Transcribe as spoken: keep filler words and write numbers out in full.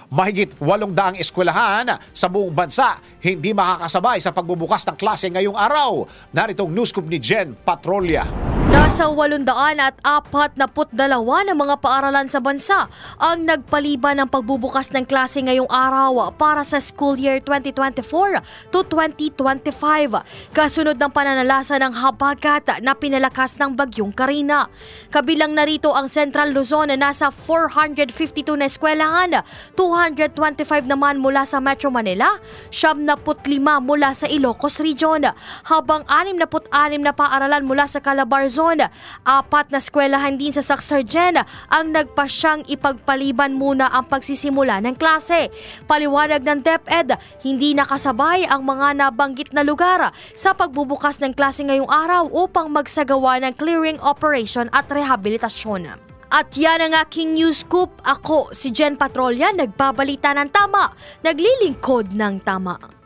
Mahigit walong daang eskwelahan sa buong bansa hindi makakasabay sa pagbubukas ng klase ngayong araw. Naritong newscoop ni Jen Patrolya. Nasa walundaan at apat na putdalawa ng mga paaralan sa bansa ang nagpaliban ng pagbubukas ng klase ngayong araw para sa school year twenty twenty-four to twenty twenty-five. Kasunod ng pananalasa ng habagat na pinalakas ng bagyong Karina. Kabilang narito ang Central Luzon na nasa four hundred fifty-two na eskwelahan, two hundred twenty-five naman mula sa Metro Manila, siyam na putlimang mula sa Ilocos Region, habang anim na put-anim na paaralan mula sa Calabar Zone. Apat na eskwelahan din sa Sacsayhuaman ang nagpasyang ipagpaliban muna ang pagsisimula ng klase. Paliwanag ng DepEd, hindi nakasabay ang mga nabanggit na lugar sa pagbubukas ng klase ngayong araw upang magsagawa ng clearing operation at rehabilitasyon. At yan ang aking news scoop. Ako si Jen Patrolya, nagbabalita ng tama, naglilingkod ng tama.